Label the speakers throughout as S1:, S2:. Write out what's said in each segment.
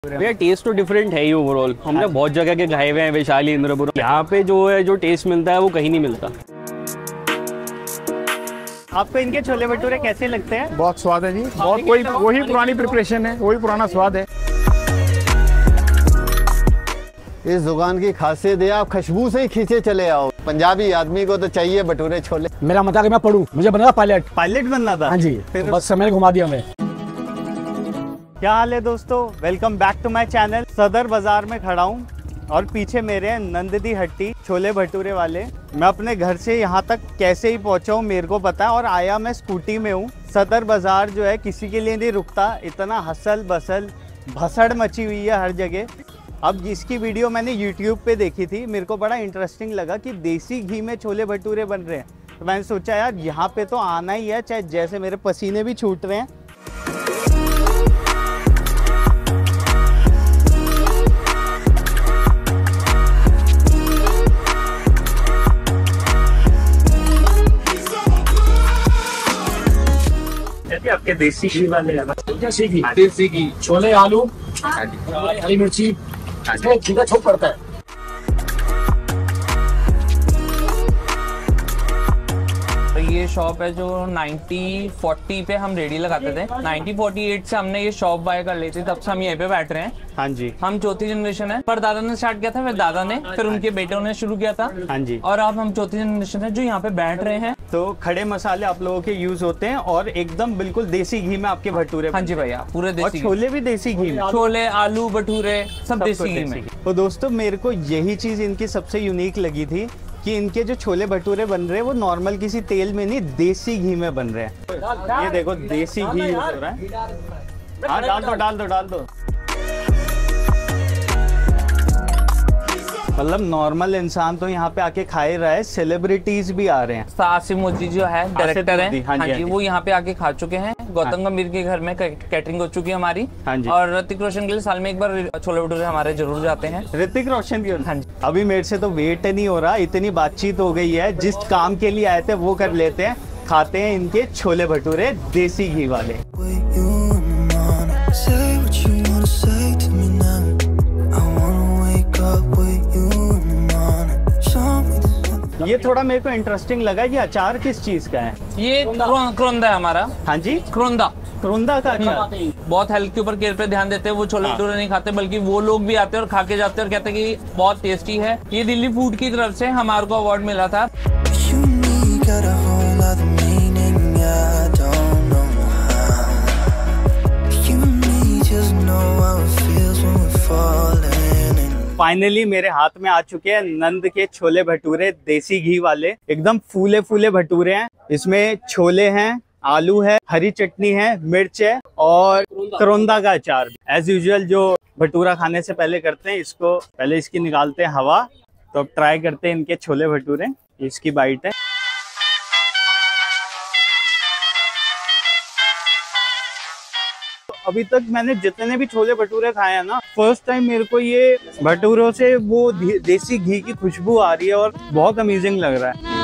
S1: भैया टेस्ट तो डिफरेंट है ही ओवरऑल। हमने बहुत जगह के खाए हुए हैं, वैशाली, इंद्रपुर। यहाँ पे जो टेस्ट मिलता है वो कहीं नहीं मिलता।
S2: आपको इनके छोले भटूरे कैसे लगते हैं?
S3: बहुत स्वाद है जी, बहुत वही पुरानी प्रिपरेशन है, वही पुराना स्वाद है।
S4: इस दुकान की खासियत है आप खुशबू से ही खींचे चले आओ। पंजाबी आदमी को तो चाहिए भटूरे छोले।
S3: मेरा मत है कि मैं पढ़ूं, मुझे बनना
S2: पायलट बनना था।
S3: हाँ जी,
S2: फिर
S3: बस समय घुमा दिया हमें।
S2: क्या हाल है दोस्तों, welcome back to my channel. Sadar Bazaar में खड़ा हूँ और पीछे मेरे हैं नंद दी हट्टी छोले भटूरे वाले। मैं अपने घर से यहाँ तक कैसे ही पहुँचा हूँ मेरे को पता है, और आया मैं स्कूटी में हूँ। सदर बाजार जो है किसी के लिए नहीं रुकता, इतना हसल बसल भसड़ मची हुई है हर जगह। अब जिसकी वीडियो मैंने YouTube पे देखी थी, मेरे को बड़ा इंटरेस्टिंग लगा कि देसी घी में छोले भटूरे बन रहे हैं। तो मैंने सोचा यार यहाँ पे तो आना ही है, चाहे जैसे मेरे पसीने भी छूट रहे हैं। आपके देसी घी वाले
S3: देसी घी छोले, आलू, हरी मिर्ची, इसमें छोक पड़ता है।
S5: ये शॉप है जो 1940 पे हम रेडी लगाते थे। 1948 से हमने ये शॉप बाय कर ली थी, तब से हम यहीं पे बैठ रहे हैं।
S2: हाँ जी,
S5: हम चौथी जनरेशन है। पर दादा ने स्टार्ट किया था, फिर दादा ने, फिर उनके बेटों ने शुरू किया था।
S2: हाँ जी,
S5: और अब हम चौथी जनरेशन है जो यहाँ पे बैठ रहे हैं।
S2: तो खड़े मसाले आप लोगों के यूज होते हैं और एकदम बिल्कुल देसी घी में आपके भटूरे।
S5: हाँ जी भैया, पूरे देसी।
S2: और छोले भी देसी घी में,
S5: छोले, आलू, भटूरे सब देसी घी में।
S2: तो दोस्तों मेरे को यही चीज इनकी सबसे यूनिक लगी थी कि इनके जो छोले भटूरे बन रहे हैं वो नॉर्मल किसी तेल में नहीं, देसी घी में बन रहे हैं। ये देखो देसी घी यूज हो रहा है। हाँ डाल दो। मतलब नॉर्मल इंसान तो यहाँ पे आके खा ही रहा है, सेलिब्रिटीज भी आ रहे हैं।
S5: आसिफ मोदी जो है डायरेक्टर है,
S2: हाँ जी,
S5: वो यहाँ पे आके खा चुके हैं। गौतम गंभीर के घर में कैटरिंग हो चुकी है हमारी।
S2: हाँ जी।
S5: और ऋतिक रोशन के लिए साल में एक बार छोले भटूरे हमारे जरूर जाते हैं।
S2: ऋतिक रोशन की?
S5: हाँ जी।
S2: अभी मेरे से तो वेट नहीं हो रहा, इतनी बातचीत हो गई है। जिस काम के लिए आए थे वो कर लेते हैं, खाते हैं इनके छोले भटूरे देसी घी वाले। ये थोड़ा मेरे को इंटरेस्टिंग लगा, ये अचार किस चीज का है?
S5: ये करोंदा है हमारा।
S2: हाँ जी, करोंदा का अचार।
S5: बहुत हेल्थ के ऊपर केयर पे ध्यान देते हैं। वो छोले भटूरे नहीं खाते, बल्कि वो लोग भी आते हैं और खा के जाते हैं और कहते हैं कि बहुत टेस्टी है। ये दिल्ली फूड की तरफ से हमारे को अवार्ड मिला था। फाइनली मेरे हाथ में आ चुके हैं नंद के छोले भटूरे देसी घी वाले। एकदम फूले फूले भटूरे हैं। इसमें छोले हैं, आलू है, हरी चटनी है, मिर्च है और करोंदा का अचार। एज यूजुअल जो भटूरा खाने से पहले करते हैं, इसको पहले इसकी निकालते हैं हवा। तो अब ट्राई करते हैं इनके छोले भटूरे। इसकी बाइट है। अभी तक मैंने जितने भी छोले भटूरे खाए हैं ना, फर्स्ट टाइम मेरे को ये भटूरों से वो देसी घी की खुशबू आ रही है और बहुत अमेजिंग लग रहा है।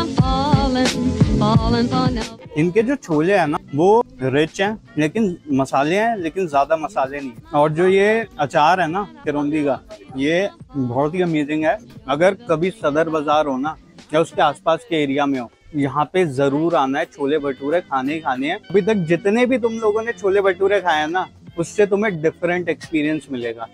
S5: इनके जो छोले हैं ना वो रिच हैं, लेकिन मसाले हैं, लेकिन ज्यादा मसाले नहीं। और जो ये अचार है ना करौंदी का, ये बहुत ही अमेजिंग है। अगर कभी सदर बाजार हो ना या उसके आसपास के एरिया में हो, यहाँ पे जरूर आना है। छोले भटूरे खाने ही खाने हैं। अभी तक जितने भी तुम लोगों ने छोले भटूरे खाए हैं ना, उससे तुम्हें डिफरेंट एक्सपीरियंस मिलेगा।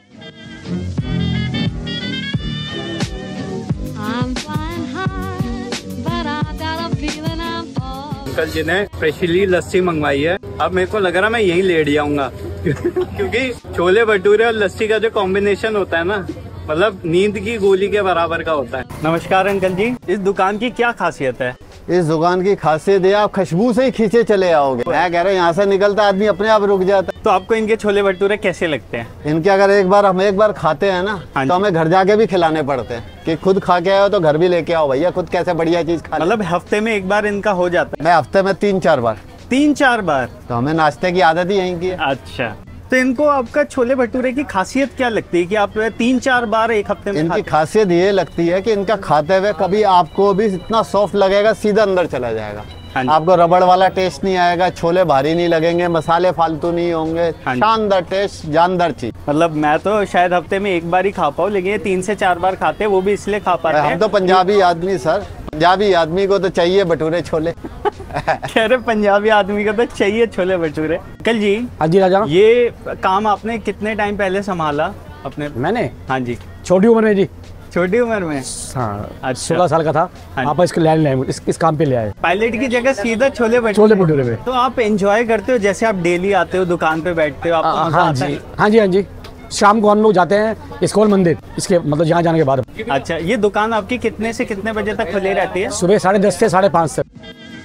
S5: अंकल जी ने स्पेशली लस्सी मंगवाई है। अब मेरे को लग रहा मैं यही लेट जाऊंगा क्योंकि छोले भटूरे और लस्सी का जो कॉम्बिनेशन होता है ना, मतलब नींद की गोली के बराबर का होता है। नमस्कार अंकल जी, इस दुकान की क्या खासियत है?
S4: इस दुकान की खासियत है आप खुशबू से ही खींचे चले आओगे। मैं कह रहा हूँ यहाँ से निकलता आदमी अपने आप रुक जाता है।
S2: तो आपको इनके छोले भटूरे कैसे लगते हैं?
S4: इनके अगर हम एक बार खाते हैं ना, तो हमें घर जाके भी खिलाने पड़ते हैं कि खुद खा के आए हो तो घर भी लेके आओ भैया, खुद कैसे बढ़िया चीज खा।
S2: मतलब हफ्ते में एक बार इनका हो जाता है?
S4: मैं हफ्ते में 3-4 बार।
S2: 3-4 बार?
S4: तो हमें नाश्ते की आदत ही यहीं की है।
S2: अच्छा, तो इनको आपका छोले भटूरे की खासियत क्या लगती है कि आप 3-4 बार एक हफ्ते में?
S4: इनकी खासियत ये लगती है कि इनका खाते हुए कभी आपको भी इतना सॉफ्ट लगेगा, सीधा अंदर चला जाएगा।
S2: हाँ जी।
S4: आपको रबड़ वाला टेस्ट नहीं आएगा, छोले भारी नहीं लगेंगे, मसाले फालतू नहीं होंगे,
S2: हाँ जी।
S4: शानदार टेस्ट, जानदार चीज।
S2: मतलब मैं तो शायद हफ्ते में एक बार ही खा पाऊँ, लेकिन ये 3 से 4 बार खाते हैं, वो भी इसलिए खा पाते
S4: हम
S2: हैं।
S4: तो पंजाबी आदमी सर, पंजाबी आदमी को तो चाहिए भटूरे छोले।
S2: कह रहे पंजाबी आदमी को तो चाहिए छोले भटूरे। अंकल जी,
S6: हाँ जी राजा,
S2: ये काम आपने कितने टाइम पहले संभाला अपने?
S6: मैंने
S2: हाँ जी,
S6: छोटी उम्र में जी,
S2: छोटी उम्र में।
S6: हाँ
S2: अच्छा।
S6: 16 साल का था।
S2: हाँ।
S6: आप इसके लैंड लाए, इस काम पे ले आए,
S2: पायलट की जगह सीधा छोले भटूरे।
S6: छोले भटूरे पे।
S2: तो आप एंजॉय करते हो, जैसे आप डेली आते हो दुकान पे बैठते हो, आपको मजा
S6: हाँ
S2: आता
S6: जी,
S2: है?
S6: हाँ जी, हाँ जी। शाम को हम लोग जाते हैं इस्कॉन मंदिर, इसके मतलब यहाँ जाने के बाद।
S2: अच्छा, ये दुकान आपकी कितने से कितने बजे तक खुली रहती है?
S6: सुबह 10:30 से 5:30 तक।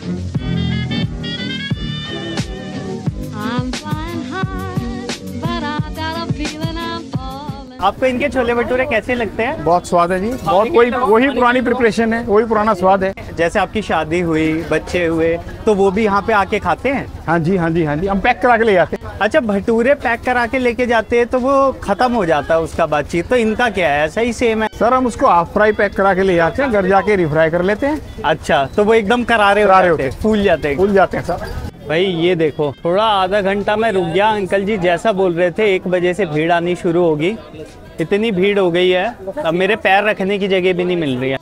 S7: I'm flying high, but I got a feeling I'm falling.
S2: आपको इनके छोले भटूरे कैसे लगते हैं?
S8: बहुत स्वाद है जी, बहुत वही पुरानी प्रिपरेशन है, वही पुराना स्वाद है।
S2: जैसे आपकी शादी हुई, बच्चे हुए, तो वो भी यहाँ पे आके खाते हैं?
S8: हाँ जी, हाँ जी, हाँ जी, हम पैक करा के ले जाते हैं।
S2: अच्छा, भटूरे पैक करा के लेके जाते हैं तो वो खत्म हो जाता है उसका बातचीत, तो इनका क्या है, ऐसा ही सेम है?
S8: सर हम उसको हाफ फ्राई पैक करा के ले जाते हैं, घर जाके रिफ्राई कर लेते हैं,
S2: अच्छा, तो वो एकदम करारे होते हैं, फूल जाते हैं।
S8: भूल जाते हैं सर।
S2: भाई ये देखो, थोड़ा आधा घंटा मैं रुक गया, अंकल जी जैसा बोल रहे थे 1 बजे से भीड़ आनी शुरू होगी। इतनी भीड़ हो गई है, अब मेरे पैर रखने की जगह भी नहीं मिल रही है।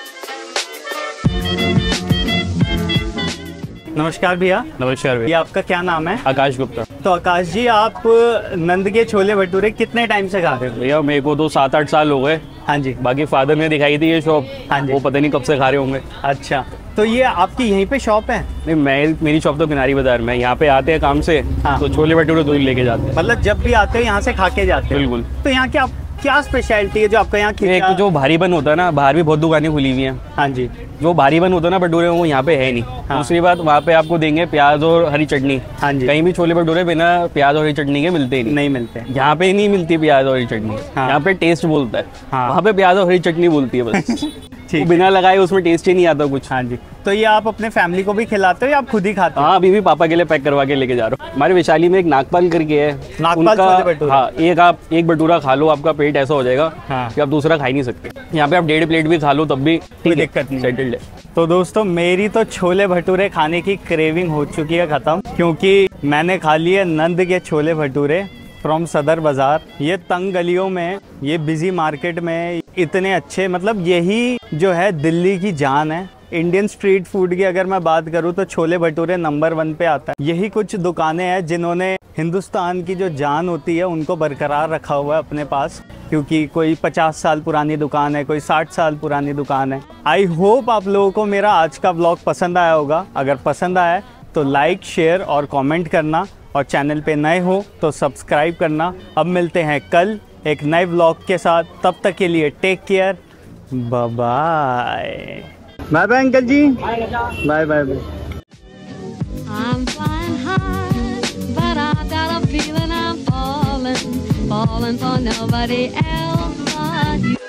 S2: नमस्कार भैया।
S1: नमस्कार
S2: ये
S1: भैया,
S2: आपका क्या नाम है?
S1: आकाश गुप्ता।
S2: तो आकाश जी, आप नंद के छोले भटूरे कितने टाइम से खा रहे हो?
S1: भैया मेरे को तो 7-8 साल हो गए।
S2: हाँ जी।
S1: बाकी फादर ने दिखाई थी ये शॉप,
S2: हाँ जी।
S1: वो पता नहीं कब से खा रहे होंगे।
S2: अच्छा, तो ये आपकी यहीं पे शॉप है?
S1: नहीं, मेरी शॉप तो किनारी बाजार में है। यहाँ पे आते हैं काम से,
S2: हाँ।
S1: तो छोले भटूरे दूध लेके जाते हैं।
S2: मतलब जब भी आते हो यहाँ से खा के जाते हो?
S1: बिल्कुल।
S2: तो यहाँ क्या स्पेशलिटी है जो आपका यहाँ की?
S1: एक जो भारी बन होता है ना, बाहर भी बहुत दुकानें खुली हुई हैं,
S2: हाँ जी।
S1: जो भारी बन होता है ना भटूरे, वो यहाँ पे है नहीं।
S2: हाँ।
S1: दूसरी बात, वहाँ पे आपको देंगे प्याज और हरी चटनी।
S2: हाँ जी।
S1: कहीं भी छोले भटूरे बिना प्याज और हरी चटनी के मिलते ही नहीं।
S2: नहीं मिलते।
S1: यहाँ पे नहीं मिलती प्याज और हरी चटनी।
S2: हाँ।
S1: यहाँ पे टेस्ट बोलता है,
S2: हाँ।
S1: वहाँ पे प्याज और हरी चटनी बोलती है बस।
S2: ठीक
S1: वो बिना लगाए उसमें टेस्ट ही नहीं आता कुछ।
S2: हाँ जी। तो ये आप अपने फैमिली को भी खिलाते हो या आप खुद ही खाते हो?
S1: हाँ, अभी भी पापा के लिए पैक करवा के लेके जा रहा हूँ। हमारे वैशाली में एक नागपाल करके है,
S2: नागपाल छोले भटूरे।
S1: हाँ, एक भटूरा खा लो, आपका पेट ऐसा हो जाएगा
S2: हाँ।
S1: कि आप दूसरा खा ही नहीं सकते। यहाँ पे आप 1.5 प्लेट भी खा लो तब भी
S2: कोई दिक्कत नहीं।
S1: सेटल्ड है।
S2: तो दोस्तों, मेरी तो छोले भटूरे खाने की क्रेविंग हो चुकी है खत्म, क्योंकि मैंने खा लिए नंद के छोले भटूरे फ्रॉम सदर बाजार। ये तंग गलियों में, ये बिजी मार्केट में इतने अच्छे, मतलब यही जो है दिल्ली की जान है। इंडियन स्ट्रीट फूड की अगर मैं बात करूं तो छोले भटूरे नंबर 1 पे आता है। यही कुछ दुकानें हैं जिन्होंने हिंदुस्तान की जो जान होती है उनको बरकरार रखा हुआ है अपने पास, क्योंकि कोई 50 साल पुरानी दुकान है, कोई 60 साल पुरानी दुकान है। आई होप आप लोगों को मेरा आज का व्लॉग पसंद आया होगा। अगर पसंद आया तो लाइक, शेयर और कमेंट करना, और चैनल पे नए हो तो सब्सक्राइब करना। अब मिलते हैं कल एक नए व्लॉग के साथ, तब तक के लिए take care, bye bye. Bye bye uncle ji, bye bye bye.
S7: I'm flying high, but I got a feeling I'm falling for nobody else but you.